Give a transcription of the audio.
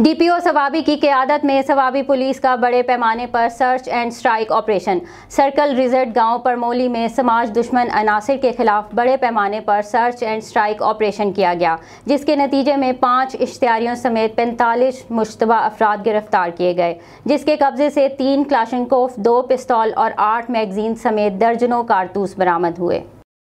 DPO Swabi की क़यादत में Swabi police का बड़े पैमाने पर search and strike operation. Circle रिजर्ट गांव परमोली में समाज दुश्मन अनासिर के खिलाफ बड़े पैमाने पर सर्च एंड स्ट्राइक ऑपरेशन किया गया, जिसके नतीजे में 5 इश्तिहारियों समेत 45 मुश्तबा अफराद गिरफ्तार किए गए, जिसके कब्जे से 3 क्लाशनकोफ, 2 पिस्तौल और 8 मैगजीन समेत दर्जनों कारतूस बरामद हुए।